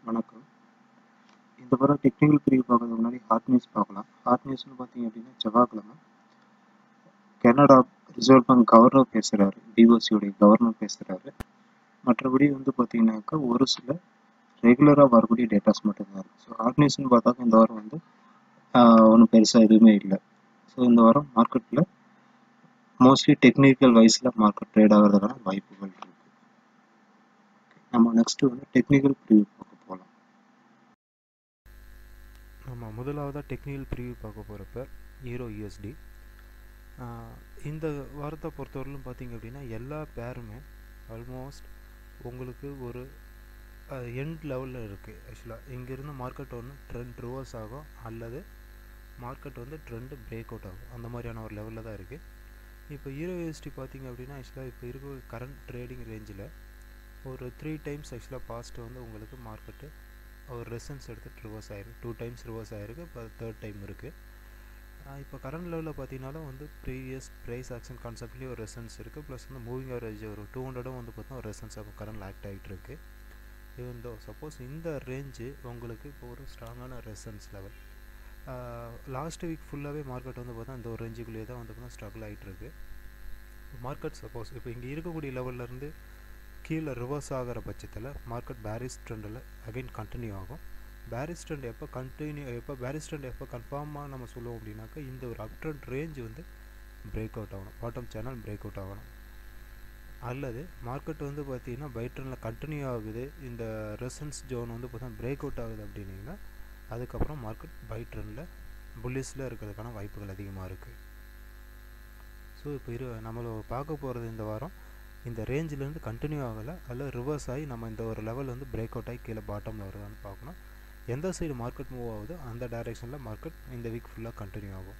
வணக்கம். இந்த வாரம் டெக்னிக்கல் பிரிவு பார்க்கறதுக்கு முன்னாடி ஹாட் நியூஸ் பார்க்கலாம். ஹாட் நியூஸ்னு பார்த்தீங்க அப்படின்னா செவ்வாய்க்கிழமை கனடா ரிசர்வ் பேங்க் கவர்னர் பேசுகிறாரு, பிஓசியோடைய கவர்னர் பேசுகிறாரு. மற்றபடி பார்த்தீங்கன்னாக்கா ஒரு சில ரெகுலராக வரக்கூடிய டேட்டாஸ் மட்டும்தான் இருக்குது. ஸோ ஹாட் நியூஸ்னு பார்த்தாக்க இந்த வாரம் ஒன்றும் பெருசாக எதுவுமே இல்லை. ஸோ இந்த வாரம் மார்க்கெட்டில் மோஸ்ட்லி டெக்னிக்கல் வைஸில் மார்க்கெட் ட்ரேட் ஆகிறதுக்கான வாய்ப்புகள் இருக்குது. நம்ம நெக்ஸ்ட்டு டெக்னிக்கல் பிரிவு பார்க்க போகலாம். நம்ம முதலாவதாக டெக்னிக்கல் ப்ரிவியூ பார்க்க போகிறப்ப ஈரோ யூஎஸ்டி. இந்த வாரத்தை பொறுத்தவரையிலும் பார்த்திங்க அப்படின்னா எல்லா பேருமே ஆல்மோஸ்ட் உங்களுக்கு ஒரு எண்ட் லெவலில் இருக்குது. ஆக்சுவலாக இங்கேருந்து மார்க்கெட் ட்ரெண்ட் ரிவர்ஸ் ஆகும் அல்லது மார்க்கெட் ட்ரெண்டு பிரேக் அவுட் ஆகும், அந்த மாதிரியான ஒரு லெவலில் தான் இருக்குது. இப்போ ஈரோ யூஎஸ்டி பார்த்திங்க அப்படின்னா ஆக்சுவலாக இப்போ இருக்க கரண்ட் ட்ரேடிங் ரேஞ்சில் ஒரு 3 டைம்ஸ் ஆக்சுவலாக பாஸ்ட்டு உங்களுக்கு மார்க்கெட்டு ஒரு ரெசன்ஸ் எடுத்துகிட்டு ரிவர்ஸ் ஆகிருக்கு. 2 டைம்ஸ் ரிவர்ஸ் ஆகிருக்கு, இப்போ 3rd டைம் இருக்குது. இப்போ கரண்ட் லெவலில் பார்த்தீங்கன்னாலும் ப்ரீவியஸ் ப்ரைஸ் ஆக்ஷன் கான்செப்ட்லேயே ஒரு ரெசன்ஸ் இருக்குது. ப்ளஸ் மூவிங் ஆவரேஜ் ஒரு 200 பார்த்தீங்கன்னா ஒரு ரெசன்ஸ் அப்போ கரண்ட் ஆக்ட் ஆகிட்டு இருக்குது. ஈவன் தோ சப்போஸ் இந்த ரேஞ்சு உங்களுக்கு இப்போ ஒரு ஸ்ட்ராங்கான ரெசன்ஸ் லெவல். லாஸ்ட் வீக் ஃபுல்லாகவே மார்க்கெட் பார்த்தா இந்த ஒரு ரேஞ்சுக்குள்ளேயே தான் பார்த்தீங்கன்னா ஸ்ட்ரகிள் ஆகிட்டு இருக்குது. மார்க்கெட் சப்போஸ் இப்போ இங்கே இருக்கக்கூடிய லெவல்லேருந்து கீழே ரிவர்ஸ் ஆகிற பட்சத்தில் மார்க்கெட் பேரிஷ் ட்ரெண்டில் அகைன் கண்டினியூ ஆகும். பேரிஷ் ட்ரெண்ட் எப்போ பேரிஷ் ட்ரெண்ட் எப்போ கன்ஃபார்மாக நம்ம சொல்லுவோம் அப்படின்னாக்கா இந்த ஒரு up trend range break out ஆகணும், பாட்டம் சேனல் பிரேக் அவுட் ஆகணும். அல்லது மார்க்கெட் பார்த்திங்கன்னா பை ட்ரெண்டில் கண்டினியூ ஆகுது, இந்த ரெசன்ஸ் ஜோன் பார்த்தீங்கன்னா பிரேக் அவுட் ஆகுது அப்படின்னிங்கன்னா அதுக்கப்புறம் மார்க்கெட் பை ட்ரெண்டில் புல்லிஸில் இருக்கிறதுக்கான வாய்ப்புகள் அதிகமாக இருக்குது. ஸோ இப்போ நம்மளை பார்க்க போகிறது இந்த வாரம் இந்த ரேஞ்சிலேருந்து கண்டினியூ ஆகலை அல்ல ரிவர்ஸ் ஆகி நம்ம இந்த ஒரு லெவல் பிரேக் அவுட் ஆகி கீழே பாட்டமில் வருதான்னு பார்க்கணும். எந்த சைடு மார்க்கெட் மூவ் ஆகுதோ அந்த டைரெக்ஷனில் மார்க்கெட் இந்த வீக் ஃபுல்லாக கண்டினியூ ஆகும்.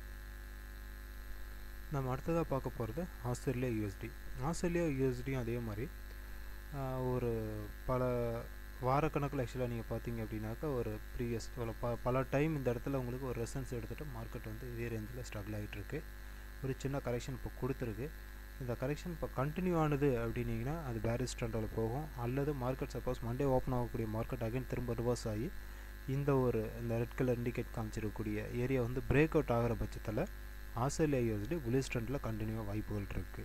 நம்ம அடுத்ததாக பார்க்க போகிறது ஆஸ்திரேலியா யூஎஸ்டி. ஆஸ்திரேலியா யூஎஸ்டியும் அதே மாதிரி ஒரு பல வாரக்கணக்கில் ஆக்சுவலாக நீங்கள் பார்த்தீங்க அப்படின்னாக்கா ஒரு ப்ரீவியஸ் பல டைம் இந்த இடத்துல உங்களுக்கு ஒரு ரெசன்ஸ் எடுத்துகிட்டு மார்க்கெட் இதே ரேஞ்சில் ஸ்ட்ரகிள் ஆகிட்டுருக்கு. ஒரு சின்ன கரெக்ஷன் இப்போ கொடுத்துருக்கு. இந்த கரெக்ஷன் இப்போ கண்டினியூ ஆனது அப்படின்னிங்கன்னா அது பேரிஷ் ட்ரெண்டில் போகும். அல்லது மார்க்கெட் சப்போஸ் மண்டே ஓப்பன் ஆகக்கூடிய மார்க்கெட் அகைன் திரும்ப ரிவர்ஸ் ஆகி இந்த ரெட் கலர் இண்டிகேட் காமிச்சிருக்கக்கூடிய ஏரியா பிரேக் அவுட் ஆகிற பட்சத்தில் ஆஸ்திரேலியா யூஎஸ்டி புல்லிஷ் ட்ரெண்டில் கண்டினியூவாக வாய்ப்புகள் இருக்குது.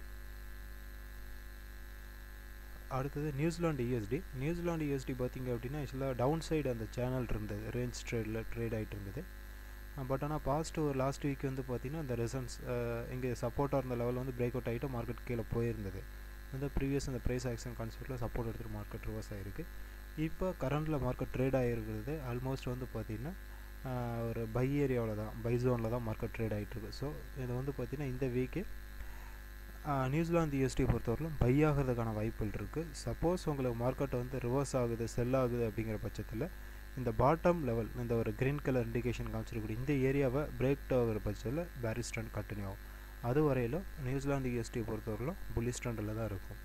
அடுத்தது நியூசிலாண்டு யூஎஸ்டி. நியூசிலாண்டு யூஎஸ்டி பார்த்திங்க அப்படின்னா ஆக்சுவலாக டவுன் சைடு அந்த சேனல் இருந்தது, ரேஞ்ச் ட்ரேட் ஆகிட்டு இருந்தது. பட் ஆனால் பாஸ்ட்டு ஒரு லாஸ்ட் வீக் பார்த்திங்கன்னா இந்த ரெசன்ஸ் இங்கே சப்போர்ட்டாக இருந்த லெவல் பிரேக் அவுட் ஆகிட்டு மார்க்கெட் கீழே போயிருந்தது. ப்ரீவியஸ் அந்த ப்ரைஸ் ஆக்ஷன் கான்செப்ட்டில் சப்போர்ட் எடுத்துகிட்டு மார்க்கெட் ரிவர்ஸ் ஆகிருக்கு. இப்போ கரண்டில் மார்க்கெட் ட்ரேட் ஆகிருக்கிறது ஆல்மோஸ்ட் பார்த்திங்கன்னா ஒரு பை ஏரியாவில் தான், பை ஜோனில் தான் மார்க்கெட் ட்ரேட் ஆகிட்டுருக்கு. ஸோ இது பார்த்திங்கன்னா இந்த வீக்கு நியூசிலாந்து யூஎஸ்டியை பொறுத்தவரையிலும் பை ஆகிறதுக்கான வாய்ப்புகள் இருக்குது. சப்போஸ் உங்களுக்கு மார்க்கெட் ரிவர்ஸ் ஆகுது, செல் ஆகுது அப்படிங்கிற பட்சத்தில் இந்த பாட்டம் லெவல் இந்த ஒரு க்ரீன் கலர் இண்டிகேஷன் காமிச்சிருக்கக்கூடிய இந்த ஏரியாவை பிரேக் ஆகிற பட்சத்தில் பேரிஷ் ட்ரெண்ட் கண்டினியூ ஆகும். அது வரையிலும் நியூசிலாந்து யூஎஸ்டியை பொறுத்தவரையிலும் புல்லிஷ் ட்ரெண்டில் தான் இருக்கும்.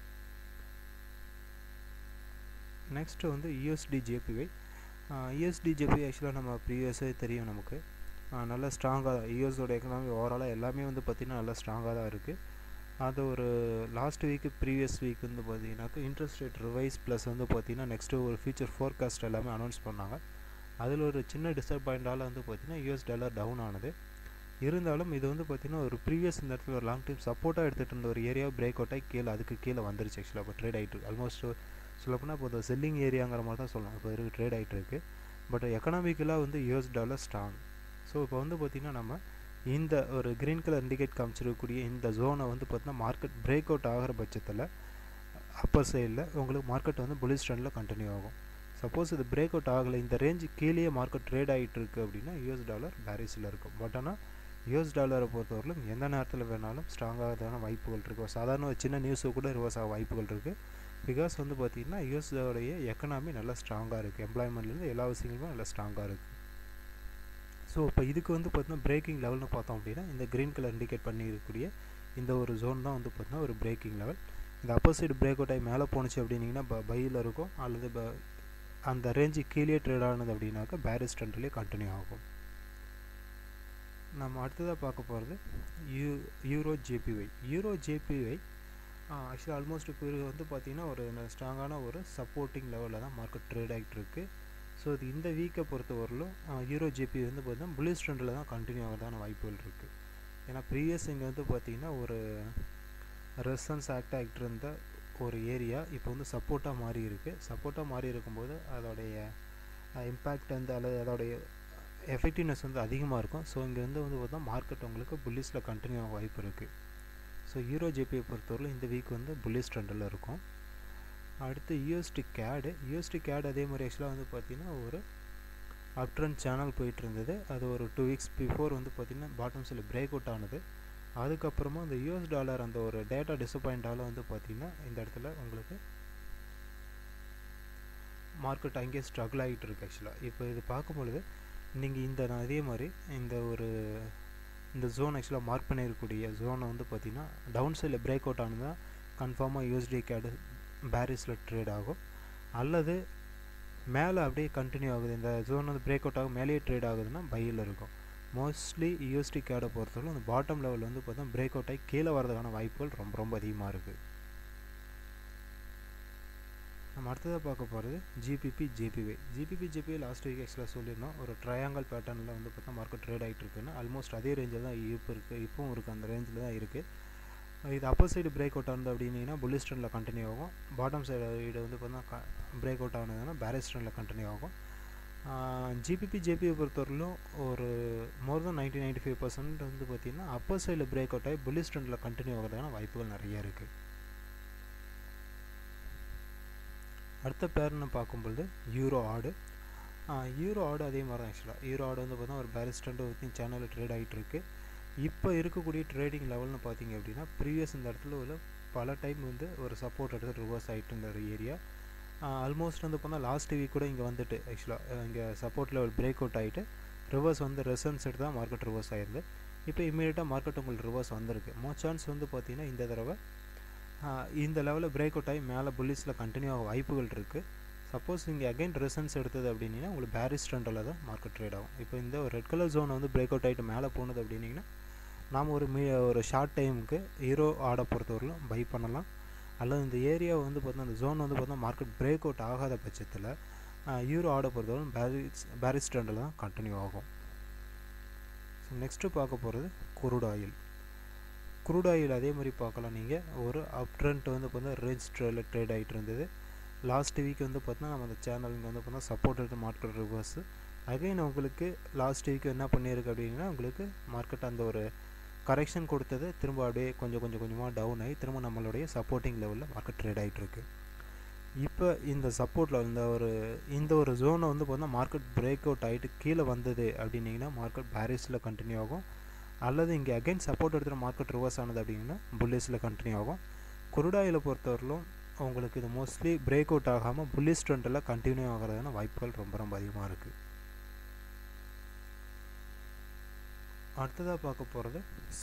Next USD JPY. USD JPY ஆக்சுவலாக நம்ம ப்ரீவியஸாக தெரியும் நமக்கு நல்லா ஸ்ட்ராங்காக தான் யூஎஸோட எக்கனாமி ஓவராலாக எல்லாமே பார்த்திங்கன்னா நல்லா ஸ்ட்ராங்காக தான் இருக்குது. அது ஒரு லாஸ்ட் வீக்கு ப்ரீவியஸ் வீக் பார்த்தீங்கன்னாக்கா இன்ட்ரெஸ்ட் ரேட் ரிவைஸ் ப்ளஸ் பார்த்திங்கன்னா நெக்ஸ்ட்டு ஒரு ஃபியூச்சர் ஃபோர்காஸ்ட் எல்லாமே அனௌன்ஸ் பண்ணாங்க. அதில் ஒரு சின்ன டிசப்பாயிண்டால் பார்த்திங்கன்னா யூஎஸ் டாலர் டவுன் ஆனது. இருந்தாலும் இது பார்த்திங்கன்னா ஒரு ப்ரீவியஸ் இந்த இடத்துல ஒரு லாங் டைம் சப்போர்ட்டாக எடுத்துகிட்டு இருந்த ஒரு ஏரியாவை பிரேக் அவுட் ஆகி கீழே அதுக்கு கீழே வந்துருச்சு. ஆக்சுவலாக இப்போ ட்ரேட் ஆகிட்டு ஆல்மோஸ்ட் சொல்லப்போனால் இப்போ செல்லிங் ஏரியாங்கிற மாதிரி தான் சொல்லலாம். இப்போ ட்ரேட் ஆகிட்டு இருக்குது. பட் எக்கனாமிக்கலாக யூஎஸ் டாலர் ஸ்ட்ராங். ஸோ இப்போ பார்த்திங்கன்னா நம்ம இந்த ஒரு க்ரீன் கலர் இண்டிகேட் காமிச்சிருக்கக்கூடிய இந்த ஜோனை பார்த்தீங்கன்னா மார்க்கெட் பிரேக் அவுட் ஆகிற பட்சத்தில் அப்பர் சைடில் உங்களுக்கு மார்க்கெட் புல்லிஷ் ட்ரெண்டில் கண்டினியூ ஆகும். சப்போஸ் இது பிரேக் அவுட் ஆகலை, இந்த ரேஞ்சு கீழே மார்க்கெட் ட்ரேட் ஆகிட்டு இருக்குது அப்படின்னா யூஎஸ் டாலர் பேரிஷில் இருக்கும். பட் ஆனால் யூஎஸ் டாலரை பொறுத்தவரையிலும் எந்த நேரத்தில் வேணாலும் ஸ்ட்ராங்காகிறதான வாய்ப்புகள் இருக்குது. சாதாரண ஒரு சின்ன நியூஸு கூட ரிவர்ஸ் ஆக வாய்ப்புகள் இருக்குது. பிகாஸ் பார்த்திங்கன்னா யூஎஸோடைய எக்கனாமி நல்லா ஸ்ட்ராங்காக இருக்குது. எம்ப்ளாய்மெண்ட்லேருந்து எல்லா விஷயங்களுமே நல்லா ஸ்ட்ராங்காக இருக்குது. ஸோ இப்போ இதுக்கு பார்த்தீங்கன்னா பிரேக்கிங் லெவல்னு பார்த்தோம் அப்படின்னா இந்த க்ரீன் கலர் இண்டிகேட் பண்ணியிருக்கக்கூடிய இந்த ஒரு ஜோன் தான் பார்த்தீங்கன்னா ஒரு பிரேக்கிங் லெவல். இந்த அப்பர் சைடு பிரேக் அவுட் ஆகி மேலே போணுச்சு அப்படின்னிங்கன்னா பையில் இருக்கும், அல்லது அந்த ரேஞ்சு கீழே ட்ரேட் ஆனது அப்படின்னாக்கா பேரிஷ் ட்ரெண்ட்லேயே கண்டினியூ ஆகும். நம்ம அடுத்ததாக பார்க்க போகிறது யூரோ ஜேபிஒய். யூரோ ஜேபிஒய் ஆக்சுவலாக ஆல்மோஸ்ட் இப்போ பார்த்திங்கன்னா ஒரு ஸ்ட்ராங்கான ஒரு சப்போர்ட்டிங் லெவலில் தான் மார்க்கெட் ட்ரேட் ஆகிட்டு இருக்குது. ஸோ இது இந்த வீக்கை பொறுத்தவரையிலும் யூரோ ஜிபி வந்து பார்த்தீங்கன்னா புல்லிஷ் ட்ரெண்டில் தான் கண்டினியூ ஆகிறதான வாய்ப்புகள் இருக்குது. ஏன்னா ப்ரீவியஸ் இங்கே வந்து பார்த்திங்கன்னா ஒரு ரெசன்ஸ் ஆக்ட் ஆகிட்டு இருந்த ஒரு ஏரியா இப்போ வந்து சப்போர்ட்டாக மாறி இருக்குது. சப்போர்ட்டாக மாறி இருக்கும்போது அதோடைய இம்பேக்ட் வந்து அல்லது அதோடைய எஃபெக்டிவ்னஸ் வந்து அதிகமாக இருக்கும். ஸோ இங்கே வந்து பார்த்தா மார்க்கெட் உங்களுக்கு புல்லிஷில் கண்டினியூ ஆக வாய்ப்பு இருக்குது. ஸோ யூரோ ஜிபியை பொறுத்தவரையிலும் இந்த வீக் வந்து புல்லிஷ் ட்ரெண்டில் இருக்கும். அடுத்து யூஎஸ்டி கேட் அதே மாதிரி ஆக்சுவலாக வந்து பார்த்திங்கன்னா ஒரு அப் ட்ரெண்ட் சேனல் போயிட்டு இருந்தது. அது ஒரு 2 வீக்ஸ் பிஃபோர் வந்து பார்த்திங்கன்னா பாட்டம் சைடில் பிரேக் அவுட் ஆனது. அதுக்கப்புறமா இந்த யூஎஸ் டாலர் அந்த ஒரு டேட்டா டிசப்பாயிண்டால் வந்து பார்த்திங்கன்னா இந்த இடத்துல உங்களுக்கு மார்க்கெட் அங்கேயே ஸ்ட்ரகிள் ஆகிட்டு இருக்கு. ஆக்சுவலாக இப்போ இது பார்க்கும்பொழுது நீங்கள் அதே மாதிரி இந்த ஜோன் ஆக்சுவலாக மார்க் பண்ணியிருக்கக்கூடிய ஜோனை வந்து பார்த்திங்கன்னா டவுன் சைடில் பிரேக் அவுட் ஆனதுதான் கன்ஃபார்மாக யூஎஸ்டி கேடு பேரிஸில் ட்ரேட் ஆகும். அல்லது மேலே அப்படியே கண்டினியூ ஆகுது, இந்த ஜோன் வந்து பிரேக் அவுட் ஆகும் மேலேயே ட்ரேட் ஆகுதுன்னா பையில் இருக்கும். மோஸ்ட்லி யூஎஸ்டி கேடை பொறுத்தவரை அந்த பாட்டம் லெவலில் வந்து பார்த்தா பிரேக் அவுட் ஆகி கீழே வரதுக்கான வாய்ப்புகள் ரொம்ப ரொம்ப அதிகமாக இருக்குது. நம்ம அடுத்ததாக பார்க்க போகிறது ஜிபிபி லாஸ்ட் வீக் ஆக்சுவலாக சொல்லியிருந்தோம். ஒரு ட்ரையாங்கல் பேட்டர்னில் வந்து பார்த்தா மார்க்கெட் ட்ரேட் ஆகிட்டு இருக்குன்னு ஆல்மோஸ்ட் அதே ரேஞ்சில் தான் இப்போவும் இருக்குது, அந்த ரேஞ்சில் தான் இருக்குது. இது அப்பர் சைடு பிரேக் அவுட் ஆனது அப்படின்னா புல்லிஷ் ட்ரெண்டில் கண்டினியூ ஆகும். பாட்டம் சைடு வந்து பார்த்தா பிரேக் அவுட் ஆனதுன்னா பேரிஷ் ட்ரெண்டில் கண்டினியூ ஆகும். ஜிபியை பொறுத்தவரையிலும் ஒரு மோர் தென் 90-95% வந்து பார்த்திங்கன்னா அப்பர் சைடில் பிரேக் அவுட் ஆகி புல்லிஷ் ட்ரெண்டில் கண்டினியூ ஆகிறதுக்கான வாய்ப்புகள் நிறைய இருக்குது. அடுத்த பேர்னு பார்க்கும்பொழுது யூரோ ஆடு அதே மாதிரி தான். ஆக்சுவலாக யூரோ ஆடு வந்து பார்த்தா ஒரு பேரிஷ் ட்ரெண்ட் வித்தின் சேனலில் ட்ரேட் ஆகிட்டு இருக்குது. இப்போ இருக்கக்கூடிய ட்ரேடிங் லெவல்னு பார்த்திங்க அப்படின்னா ப்ரீவியஸ் இந்த இடத்துல உள்ள பல டைம் வந்து ஒரு சப்போர்ட் எடுத்து ரிவர்ஸ் ஆகிட்டு இருந்த ஒரு ஏரியா ஆல்மோஸ்ட் வந்து பார்த்தா லாஸ்ட் வீக் கூட இங்கே வந்துட்டு ஆக்சுவலாக இங்கே சப்போர்ட் லெவல் பிரேக் அவுட் ஆகிட்டு ரிவர்ஸ் வந்து ரெசன்ஸ் எடுத்து தான் மார்க்கெட் ரிவர்ஸ் ஆகிருது. இப்போ இமீடியட்டாக மார்க்கெட் உங்களுக்கு ரிவர்ஸ் வந்திருக்கு. மோர் சான்ஸ் வந்து பார்த்திங்கன்னா இந்த தடவை இந்த லெவலில் பிரேக் அவுட் ஆகி மேலே புல்லிஸில் கண்டினியூ ஆக வாய்ப்புகள் இருக்குது. சப்போஸ் இங்கே அகைன் ரெசன்ஸ் எடுத்தது அப்படின்னா உங்களுக்கு பேரிஷ் ட்ரெண்டில் தான் மார்க்கெட் ட்ரேட் ஆகும். இப்போ இந்த ஒரு ரெட் கலர் ஜோனை வந்து பிரேக் அவுட் ஆகிட்டு மேலே போனது அப்படின்னிங்கன்னா நாம் ஒரு ஷார்ட் டைமுக்கு யூரோ ஆடை பொறுத்தவரையிலும் பை பண்ணலாம். அல்லது இந்த ஏரியாவை வந்து பார்த்தா அந்த ஜோன் வந்து பார்த்தா மார்க்கெட் பிரேக் அவுட் ஆகாத பட்சத்தில் யூரோ ஆடை பொறுத்தவரைக்கும் பேரிஷ் ட்ரெண்டில் தான் கண்டினியூ ஆகும். ஸோ நெக்ஸ்ட்டு பார்க்க போகிறது குரூட் ஆயில் அதே மாதிரி பார்க்கலாம். நீங்கள் ஒரு அப் ட்ரெண்ட் வந்து பார்த்தா ரேஞ்ச் ட்ரேட் ஆகிட்டு இருந்தது. லாஸ்ட் வீக் வந்து பார்த்தீங்கன்னா நம்ம அந்த சேனலுங்க வந்து பார்த்தா சப்போர்ட் எடுத்து மார்க்கெட் ரிவர்ஸு அகைன் உங்களுக்கு லாஸ்ட் வீக் என்ன பண்ணியிருக்கு அப்படின்னா உங்களுக்கு மார்க்கெட் அந்த ஒரு கரெக்ஷன் கொடுத்தது திரும்ப அப்படியே கொஞ்சமாக டவுன் ஆகி திரும்ப நம்மளுடைய சப்போர்ட்டிங் லெவலில் மார்க்கெட் ட்ரேட் ஆகிட்டுருக்கு. இப்போ இந்த சப்போர்ட்டில் இந்த ஒரு ஜோனை வந்து பார்த்தா மார்க்கெட் பிரேக் அவுட் ஆகிட்டு கீழே வந்தது அப்படின்னிங்கன்னா மார்க்கெட் பேரிஷில் கண்டினியூ ஆகும். அல்லது இங்கே அகைன் சப்போர்ட் எடுத்துகிற மார்க்கெட் ரிவர்ஸ் ஆனது அப்படின்னா புல்லிஷில் கண்டினியூ ஆகும். குரூடாயில் பொறுத்தவரையிலும் உங்களுக்கு இது மோஸ்ட்லி பிரேக் அவுட் ஆகாமல் புல்லிஷ் ட்ரெண்டில் கண்டினியூ ஆகிறதுனா வாய்ப்புகள் ரொம்ப ரொம்ப அதிகமாக இருக்குது. அடுத்ததாக பார்க்க போகிறது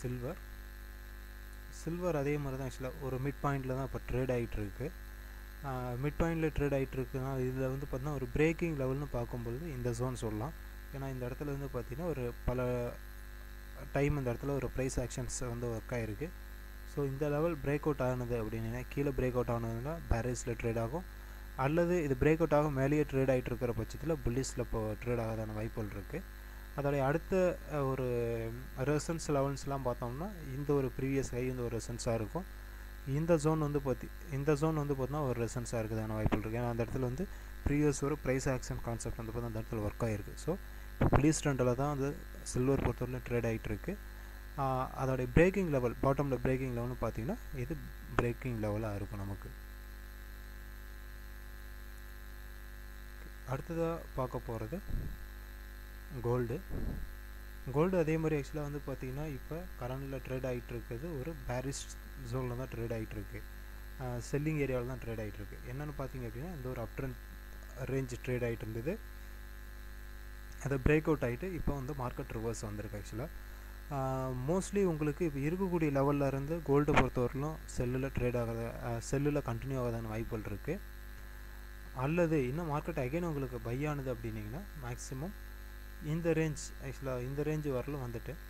சில்வர் அதே மாதிரி தான். ஆக்சுவலாக ஒரு மிட் பாயிண்டில் தான் இப்போ ட்ரேட் ஆகிட்டுருக்கு. மிட் பாயிண்டில் ட்ரேட் ஆகிட்டுருக்குன்னா இதில் வந்து பார்த்தீங்கன்னா ஒரு பிரேக்கிங் லெவல்னு பார்க்கும்பொழுது இந்த ஜோன் சொல்லலாம். ஏன்னா இந்த இடத்துல வந்து பார்த்திங்கன்னா ஒரு பல டைம் இந்த இடத்துல ஒரு ப்ரைஸ் ஆக்ஷன்ஸ் வந்து ஒர்க் ஆகிருக்கு. ஸோ இந்த லெவல் பிரேக் அவுட் ஆனது அப்படின்னா கீழே பிரேக் அவுட் ஆனதுன்னா பேரிஸில் ட்ரேட் ஆகும். அல்லது இது பிரேக் அவுட் ஆகும் மேலேயே ட்ரேட் ஆகிட்டு இருக்கிற பட்சத்தில் புல்லிஸில் இப்போ ட்ரேட் ஆகாதான வாய்ப்புகள் இருக்குது. அதோடைய அடுத்த ஒரு ரெசன்ஸ் லெவல்ஸ்லாம் பார்த்தோம்னா இந்த ஒரு ப்ரீவியஸ் ஹை இந்த ஒரு ரெசன்ஸாக இருக்கும். இந்த ஜோன் வந்து பார்த்தீங்கன்னா ஒரு ரெசன்ஸாக இருக்குதான வாய்ப்புகள் இருக்குது. ஏன்னா அந்த இடத்துல வந்து ப்ரீவியஸ் ஒரு ப்ரைஸ் ஆக்ஷன் கான்செப்ட் வந்து பார்த்தா அந்த இடத்துல ஒர்க் ஆகிருக்கு. ஸோ இப்போ புல்லிஷ் ட்ரெண்டில் தான் அந்த சில்வர் பொறுத்தவரையிலும் ட்ரேட் ஆகிட்டு இருக்குது. அதோடைய பிரேக்கிங் லெவல் பாட்டமில் பிரேக்கிங் லெவல்னு பார்த்தீங்கன்னா இது பிரேக்கிங் லெவலாக இருக்கும் நமக்கு. அடுத்ததாக பார்க்க போகிறது கோல்டு அதே மாதிரி ஆக்சுவலாக வந்து பார்த்திங்கன்னா இப்போ கரண்டில் ட்ரேட் ஆகிட்டு இருக்கிறது ஒரு பேரிஷ் ஜோனில் தான் ட்ரேட் ஆகிட்டுருக்கு. செல்லிங் ஏரியாவில் தான் ட்ரேட் ஆகிட்டுருக்கு. என்னென்னு பார்த்தீங்க அப்படின்னா இந்த ஒரு அப் ட்ரெண்ட் ரேஞ்ச் ட்ரேட் ஆகிட்டு இருந்தது. அதை பிரேக் அவுட் ஆகிட்டு இப்போ வந்து மார்க்கெட் ரிவர்ஸ் வந்திருக்கு. ஆக்சுவலாக மோஸ்ட்லி உங்களுக்கு இப்போ இருக்கக்கூடிய லெவலில் இருந்து கோல்டை பொறுத்தவரையிலும் செல்லில் கண்டினியூ ஆகாதான வாய்ப்புகள் இருக்குது. அல்லது இன்னும் மார்க்கெட் அகைன் உங்களுக்கு பை ஆனது அப்படின்னிங்கன்னா மேக்ஸிமம் இந்த ரேஞ்ச் ஆக்சுவலாக இந்த ரேஞ்சு வரலும்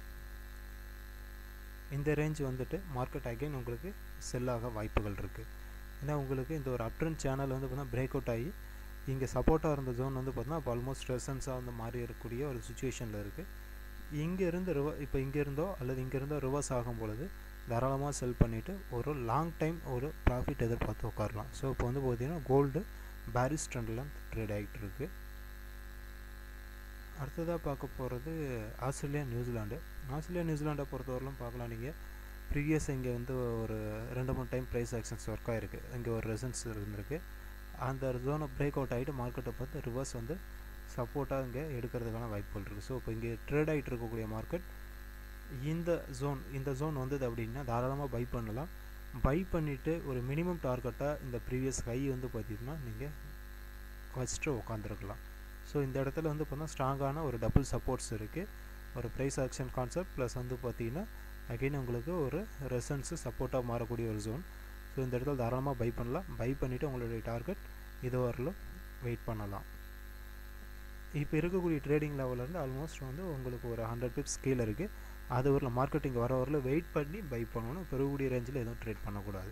வந்துட்டு மார்க்கெட் அகைன் உங்களுக்கு செல்லாக வாய்ப்புகள் இருக்குது. ஏன்னா உங்களுக்கு இந்த ஒரு அப் ட்ரெண்ட் சேனல் வந்து பார்த்தீங்கன்னா பிரேக் அவுட் ஆகி இங்கே சப்போர்ட்டாக இருந்த ஜோன் வந்து பார்த்தீங்கன்னா இப்போ ஆல்மோஸ்ட் ரெசன்ஸாக வந்து மாறி இருக்கக்கூடிய ஒரு சுச்சுவேஷனில் இருக்குது. இங்கேருந்து இப்போ இங்கேருந்தோ அல்லது இங்கேருந்தோ ரிவர்ஸ் ஆகும் பொழுது தாராளமாக செல் பண்ணிவிட்டு ஒரு லாங் டைம் ஒரு ப்ராஃபிட் எதிர்பார்த்து உட்காரலாம். ஸோ இப்போ வந்து பார்த்திங்கன்னா கோல்டு பேரிஷ் ட்ரெண்டில் ட்ரேட் ஆகிட்டு இருக்குது. அடுத்ததாக பார்க்க போகிறது ஆஸ்திரேலியா நியூசிலாண்டை பொறுத்தவரையிலும் பார்க்கலாம். நீங்கள் ப்ரீவியஸ் இங்கே வந்து ஒரு 2-3 டைம் ப்ரைஸ் ஆக்ஷன்ஸ் ஒர்க் ஆகிருக்கு. இங்கே ஒரு ரெசன்ஸ் இருந்திருக்கு. அந்த ஜோனை பிரேக் அவுட் ஆகிட்டு மார்க்கெட்டை பார்த்து ரிவர்ஸ் வந்து சப்போர்ட்டாக இங்கே எடுக்கிறதுக்கான வாய்ப்புகள் இருக்குது. ஸோ இப்போ இங்கே ட்ரேட் ஆகிட்டு இருக்கக்கூடிய மார்க்கெட் இந்த ஜோன் வந்தது அப்படின்னா தாராளமாக பை பண்ணலாம். பை பண்ணிவிட்டு ஒரு மினிமம் டார்கெட்டாக இந்த ப்ரீவியஸ் ஹை வந்து பார்த்திங்கன்னா நீங்கள் வச்சுட்டு உட்காந்துருக்கலாம். ஸோ இந்த இடத்துல வந்து பார்த்தீங்கன்னா ஸ்ட்ராங்கான ஒரு டபுள் சப்போர்ட்ஸ் இருக்குது. ஒரு ப்ரைஸ் ஆக்ஷன் கான்செப்ட் ப்ளஸ் வந்து பார்த்திங்கன்னா அகெயின் உங்களுக்கு ஒரு ரெசன்ஸு சப்போர்ட்டாக மாறக்கூடிய ஒரு ஜோன். ஸோ இந்த இடத்துல தாராளமாக பை பண்ணலாம். பை பண்ணிவிட்டு உங்களுடைய டார்கெட் இது வரலும் வெயிட் பண்ணலாம். இப்போ இருக்கக்கூடிய ட்ரேடிங் லெவலேருந்து ஆல்மோஸ்ட் வந்து உங்களுக்கு ஒரு 100 பிப்ஸ் கீழே இருக்குது. அது வரல மார்க்கெட்டிங் வர வரல வெயிட் பண்ணி பை பண்ணணும். பெறக்கூடிய ரேஞ்சில் எதுவும் ட்ரேட் பண்ணக்கூடாது.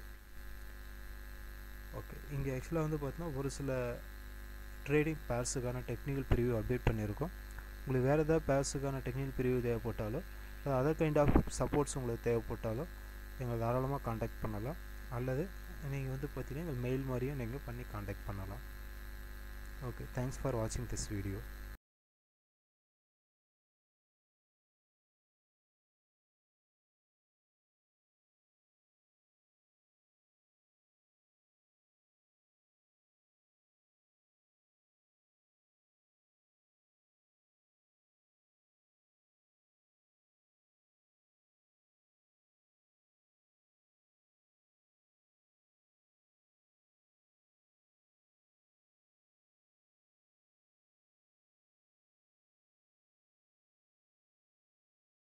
ஓகே, இங்கே ஆக்சுவலாக வந்து பார்த்தீங்கன்னா ஒரு சில ட்ரேடிங் பேர்ஸுக்கான டெக்னிக்கல் பிரிவு அப்டேட் பண்ணியிருக்கோம். உங்களுக்கு வேறு ஏதாவது பேர்ஸுக்கான டெக்னிக்கல் பிரிவு தேவைப்பட்டாலோ அதர் கைண்ட் ஆஃப் சப்போர்ட்ஸ் உங்களுக்கு தேவைப்பட்டாலோ எங்களை தாராளமாக காண்டாக்ட் பண்ணலாம். அல்லது நீங்கள் வந்து பார்த்தீங்கன்னா எங்கள் மெயில் மாதிரியும் நீங்கள் பண்ணி காண்டாக்ட் பண்ணலாம். ஓகே, தேங்க்ஸ் ஃபார் வாட்சிங் திஸ் வீடியோ.